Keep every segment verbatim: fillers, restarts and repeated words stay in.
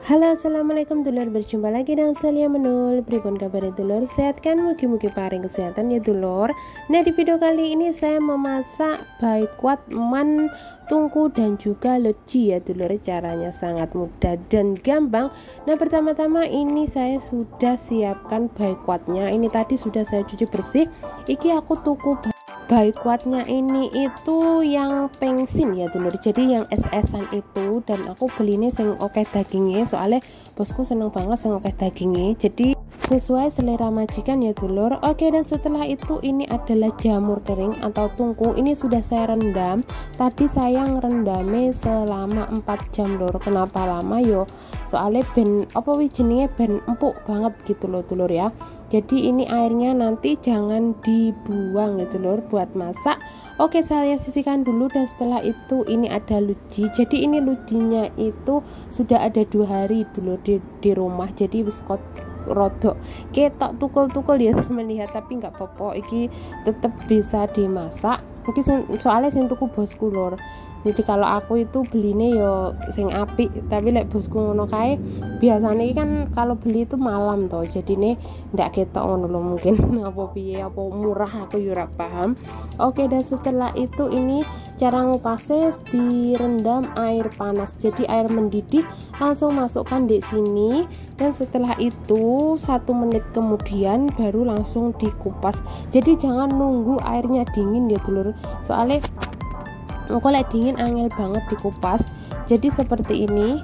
Halo, assalamualaikum dulur, berjumpa lagi dengan saya Menul. Pripun kabar dulur, sehat kan? Mugi-mugi paring kesehatan ya dulur. Nah, di video kali ini saya memasak baikkuat man tungku dan juga loji ya dulur. Caranya sangat mudah dan gampang. Nah, pertama-tama ini saya sudah siapkan baikkuatnya. Ini tadi sudah saya cuci bersih. Iki aku tuku baikkuatnya ini itu yang pengsin ya dulur, jadi yang es-esan itu, dan aku belinya sing oke dagingnya, soalnya bosku seneng banget sing oke dagingnya, jadi sesuai selera majikan ya dulur. Oke, dan setelah itu ini adalah jamur kering atau tungku. Ini sudah saya rendam. Tadi saya ngerendamnya selama empat jam lur. Kenapa lama yo? Soalnya ben apa wijininya ben empuk banget gitu loh dulur ya. Jadi ini airnya nanti jangan dibuang gitu lur buat masak. Oke, saya sisihkan dulu, dan setelah itu ini ada luji. Jadi ini lujinya itu sudah ada dua hari dulu di, di rumah. Jadi wis rodok ketok tukul-tukul ya sama lihat, tapi nggak apa-apa, iki tetap bisa dimasak. Mungkin soalnya sing tuku bosku lur. Jadi kalau aku itu belinya yo sing apik, tapi lek bosku ngono kae biasanya kan kalau beli itu malam toh, jadi nih ndak ketok ngono lho, mungkin apa piye apa murah aku yo ora paham. Oke, dan setelah itu ini cara ngupasnya direndam air panas, jadi air mendidih langsung masukkan di sini, dan setelah itu satu menit kemudian baru langsung dikupas. Jadi jangan nunggu airnya dingin ya dulur, soalnya aku lek dingin angel banget dikupas. Jadi seperti ini,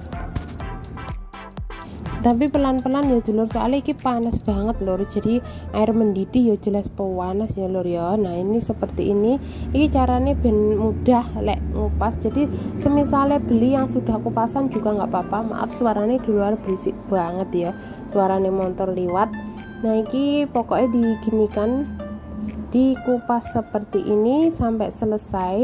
tapi pelan-pelan ya dulur, soalnya ini panas banget lur. Jadi air mendidih ya jelas panas ya lur ya. Nah, ini seperti ini. Ini caranya ben mudah lek ngupas. Jadi semisalnya beli yang sudah kupasan juga nggak apa-apa. Maaf suaranya di luar berisik banget ya, suaranya motor liwat. Nah, ini pokoknya diginikan, dikupas seperti ini sampai selesai.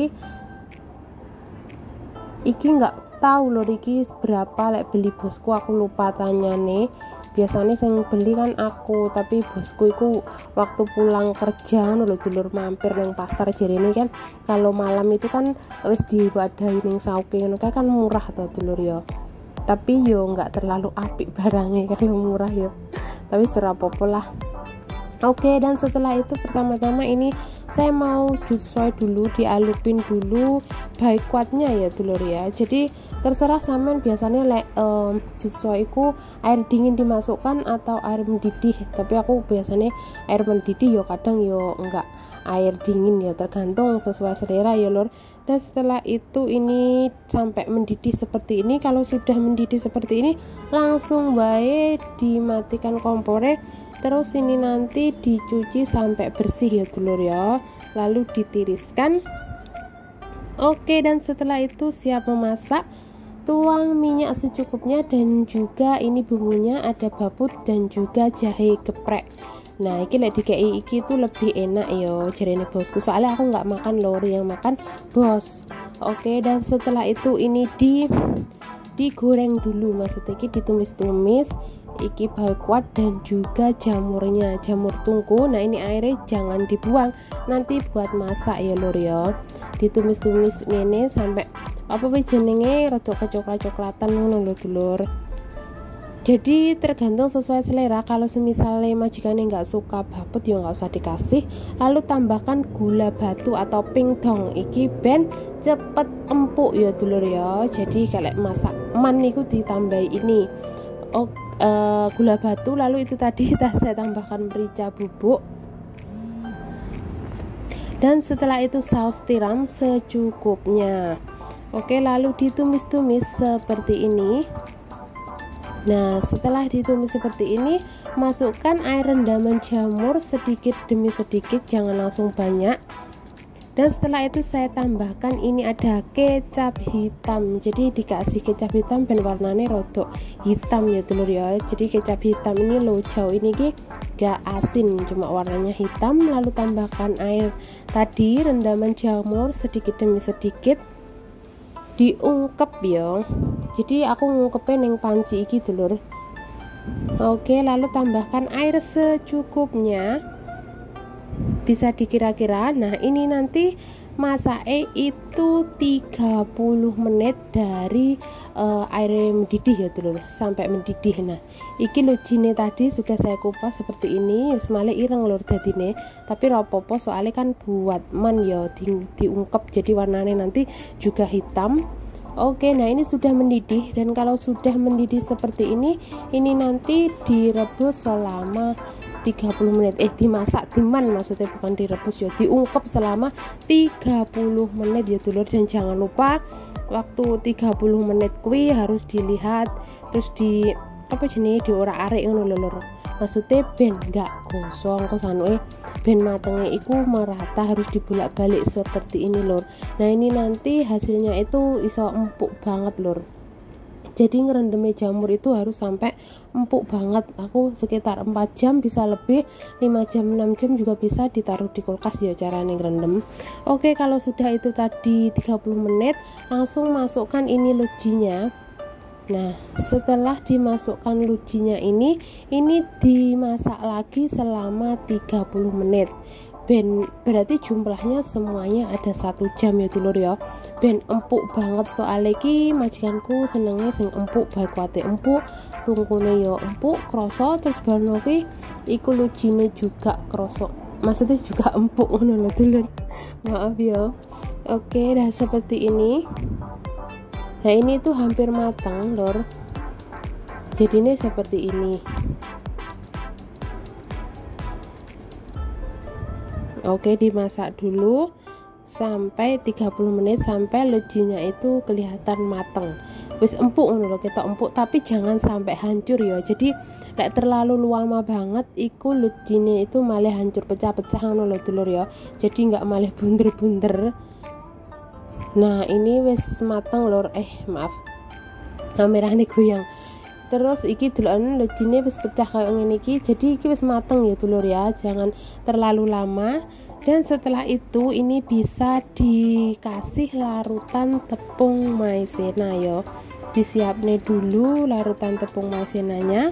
Iki nggak tahu loh iki berapa lek beli bosku, aku lupa tanya nih. Biasanya yang beli kan aku, tapi bosku itu waktu pulang kerja loh dulur mampir neng pasar. Jadi ini kan kalau malam itu kan wis diwadahi ning sauke ngono kan murah tuh dulur ya. Tapi yo nggak terlalu apik barangnya kalau murah yo. Tapi serapopo lah. Oke, dan setelah itu pertama-tama ini saya mau jusoi dulu, dialupin dulu baikkuatnya ya dulur ya. Jadi terserah sampean biasanya lek um, jusoi ku air dingin dimasukkan atau air mendidih, tapi aku biasanya air mendidih yo, kadang yo enggak air dingin ya, tergantung sesuai selera ya lur. Dan setelah itu ini sampai mendidih seperti ini. Kalau sudah mendidih seperti ini langsung baik dimatikan kompornya. Terus ini nanti dicuci sampai bersih ya dulur ya, lalu ditiriskan. Oke, dan setelah itu siap memasak. Tuang minyak secukupnya, dan juga ini bumbunya ada baput dan juga jahe geprek. Nah, iki lek dikei iki itu lebih enak yo jarene bosku, soalnya aku nggak makan lor, yang makan bos. Oke, dan setelah itu ini di digoreng dulu, maksudnya iki ditumis-tumis. Iki baikkuat dan juga jamurnya, jamur tungku. Nah, ini airnya jangan dibuang, nanti buat masak ya lur ya. Ditumis-tumis ini sampai apa wis jenenge rada kecoklat-coklatan ngono lho dulur. Jadi tergantung sesuai selera. Kalau semisalnya majikannya nggak suka baput ya nggak usah dikasih. Lalu tambahkan gula batu atau pingdong, iki ben cepet empuk ya dulur ya. Jadi kalau masak man niku ditambah ini oh, uh, gula batu, lalu itu tadi saya tambahkan merica bubuk, dan setelah itu saus tiram secukupnya. Oke, lalu ditumis-tumis seperti ini. Nah, setelah ditumis seperti ini, masukkan air rendaman jamur sedikit demi sedikit, jangan langsung banyak. Dan setelah itu saya tambahkan ini ada kecap hitam. Jadi dikasih kecap hitam dan warnanya rodok hitam ya dulur ya. Jadi kecap hitam ini lo jauh ini ki gak asin, cuma warnanya hitam. Lalu tambahkan air tadi rendaman jamur sedikit demi sedikit, diungkep ya. Jadi aku ngungkepin yang panci iki dulur. Oke, lalu tambahkan air secukupnya, bisa dikira-kira. Nah, ini nanti masake itu tiga puluh menit dari uh, air mendidih ya dulur, sampai mendidih. Nah iki lojine tadi sudah saya kupas seperti ini, semale ireng lur dadine, tapi rapopo soalnya kan buat men ya di, diungkep jadi warnanya nanti juga hitam. Oke, nah ini sudah mendidih, dan kalau sudah mendidih seperti ini, ini nanti direbus selama tiga puluh menit. Eh, dimasak diman maksudnya, bukan direbus ya, diungkep selama tiga puluh menit ya dulur. Dan jangan lupa waktu tiga puluh menit kuwi harus dilihat terus di apa jenis diorak-arik ngono lho lur. Maksudnya ben gak gosong kosanue, ben matengnya iku merata, harus dibolak-balik seperti ini lur. Nah ini nanti hasilnya itu iso empuk banget lur. Jadi ngerendamnya jamur itu harus sampai empuk banget. Aku sekitar empat jam bisa lebih, lima jam enam jam juga bisa ditaruh di kulkas ya caranya ngerendam. Oke, kalau sudah itu tadi tiga puluh menit, langsung masukkan ini lojinya. Nah setelah dimasukkan lujinya ini ini dimasak lagi selama tiga puluh menit. Ben berarti jumlahnya semuanya ada satu jam ya dulur ya. Ben empuk banget, soalnya ki majikanku senengnya sing empuk, baik kuate empuk, tungkune yo empuk kroso, terus barno ki iku lujine juga kroso, maksudnya juga empuk ngono lho dulur. Maaf ya. Oke, dah seperti ini. Nah ini tuh hampir matang lor, jadinya seperti ini. Oke, dimasak dulu sampai tiga puluh menit sampai lojinya itu kelihatan matang, wis empuk ngono kita empuk, tapi jangan sampai hancur ya. Jadi lek terlalu lama banget iku lojine itu malah hancur pecah-pecah ngono lho dulur ya, jadi nggak malah bunder-bunder. Nah ini wis matang lor, eh maaf kameranya goyang. Terus iki deloken lojine wis pecah kayak ngene iki, jadi iki wis mateng ya dulur ya, jangan terlalu lama. Dan setelah itu ini bisa dikasih larutan tepung maizena ya. Disiapne dulu larutan tepung maizenanya.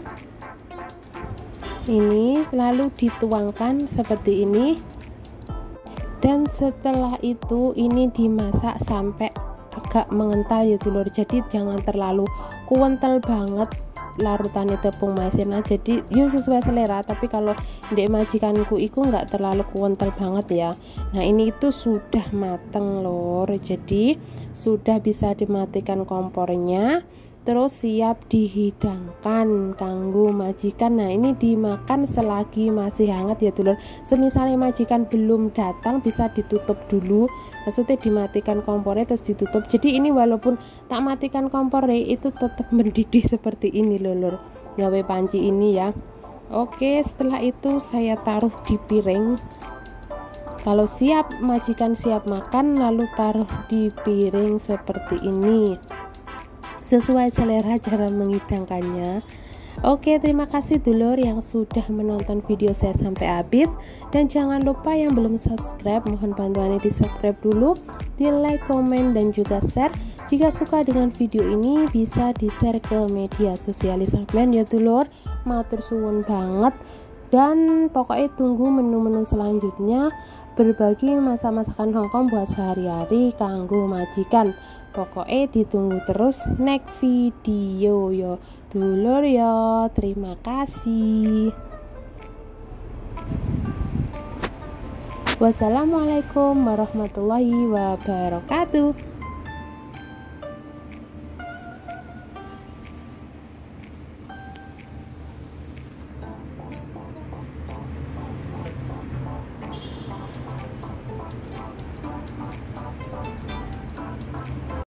Ini lalu dituangkan seperti ini. Dan setelah itu ini dimasak sampai agak mengental ya dulur, jadi jangan terlalu kuentel banget larutannya tepung maizena, jadi yuk sesuai selera, tapi kalau ndek majikanku iku nggak terlalu kuentel banget ya. Nah ini itu sudah mateng lor, jadi sudah bisa dimatikan kompornya, terus siap dihidangkan kanggo majikan. Nah ini dimakan selagi masih hangat ya dulur. Semisalnya majikan belum datang bisa ditutup dulu, maksudnya dimatikan kompornya terus ditutup. Jadi ini walaupun tak matikan kompornya itu tetap mendidih seperti ini lur, gawe panci ini ya. Oke, setelah itu saya taruh di piring. Kalau siap majikan siap makan, lalu taruh di piring seperti ini, sesuai selera cara menghidangkannya. Oke, terima kasih dulur yang sudah menonton video saya sampai habis, dan jangan lupa yang belum subscribe, mohon bantuannya di subscribe dulu, di like, komen, dan juga share. Jika suka dengan video ini bisa di share ke media sosialis kalian ya dulur, matur suwun banget. Dan pokoknya tunggu menu-menu selanjutnya, berbagi masak-masakan Hongkong buat sehari-hari kanggo majikan. Pokoknya ditunggu terus next video yo dulur yo. Terima kasih. Wassalamualaikum warahmatullahi wabarakatuh.